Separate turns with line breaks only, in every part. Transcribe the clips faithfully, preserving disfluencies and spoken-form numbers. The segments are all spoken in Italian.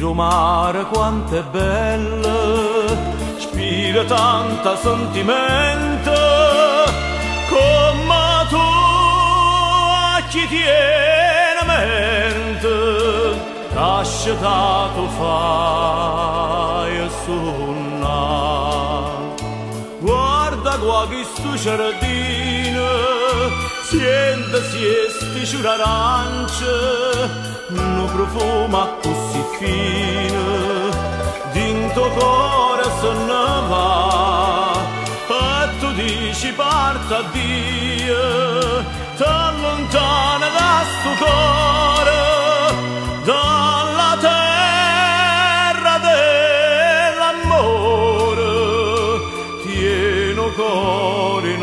Viro mare quanto è bello, spira tanta sentimento, come tu a chi tiene mente, lasciato fai suonare. Guarda qua questo giardino, siente siesti ciurarance, no profuma così fine, dinto cuore se ne va, e tu dici parta addio, t'allontana da sto cuore, dalla terra dell'amore, tieno cuore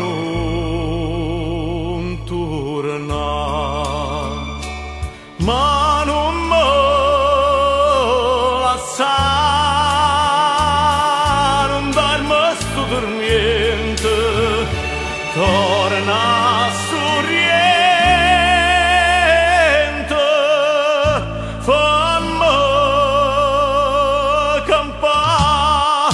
non torna, ma non me lasciare, non darmi sto dormiente, torna sorriente, fammi campare.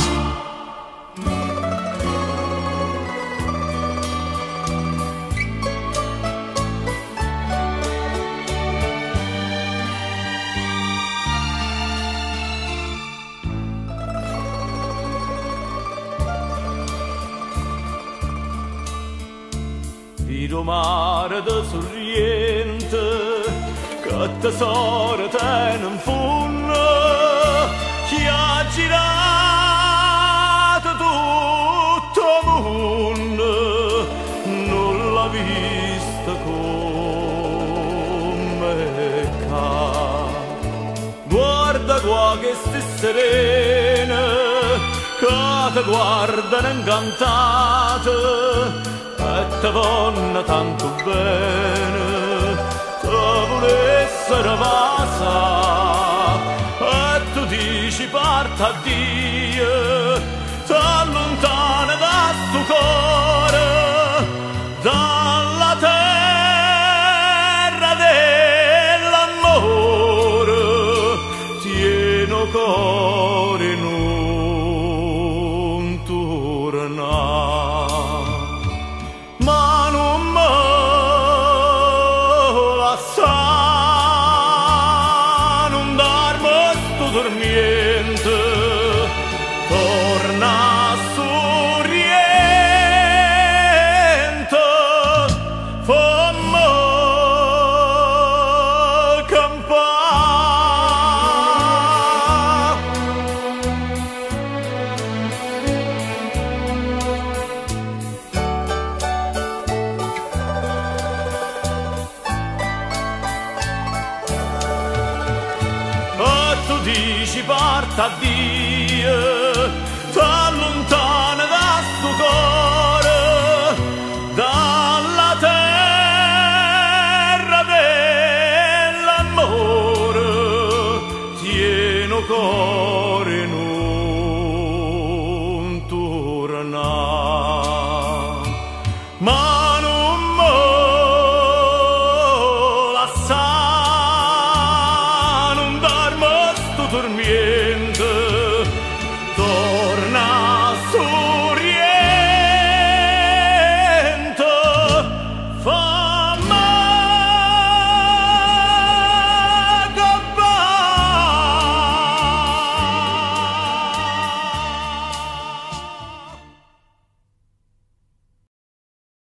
Viro mare da sorriente, che tesoro te non funne, chi ha girato tutto mondo, non l'ha vista come ca. Guarda qua che sti serene, che te guardano incantate, e te vanno tanto bene, te volessero vasa, e tu dici parta addio, t'allontana da sto cuore, dalla terra dell'amore, tieno cuore non torna. Ma non me lascia, non darmi sto dormiente, torna sorriente, fammi campare. Tu dici parta addio, t'allontana da sto cuore, dalla terra dell'amore, tieno cuore non torna, ma non me lascia, dormiente,